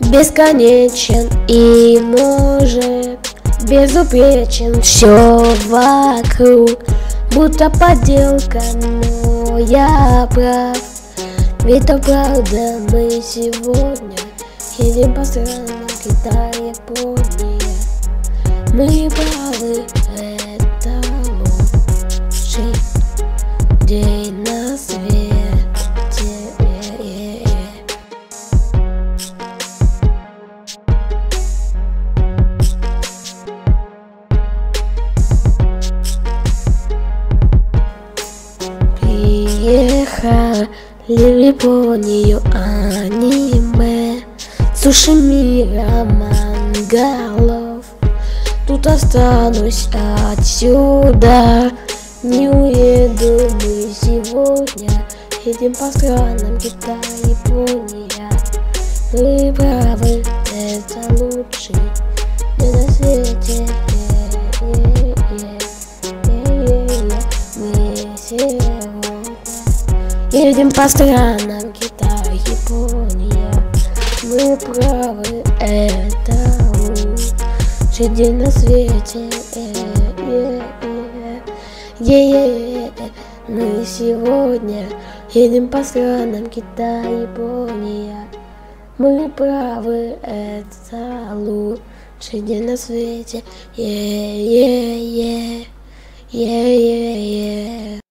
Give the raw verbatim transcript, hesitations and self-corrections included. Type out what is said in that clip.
бесконечен и может безупречен все вокруг, будто подделка, но я прав. Ведь то правда, мы сегодня едем по странам Китая, Япония. Мы правы, это лучший день на свете. Приехали в Японию аниме, суши мира мангалов. Тут останусь отсюда, не уеду мы сегодня. Едем по странам Китай, Япония. Мы правы, это лучший день на свете. Мы сегодня едем по странам Китай, Япония. Мы правы, это лучший день на свете. Мы сегодня едем по странам Китай, Япония. Мы правы, это лучший день на свете. Yeah, yeah, yeah. Yeah, yeah, yeah.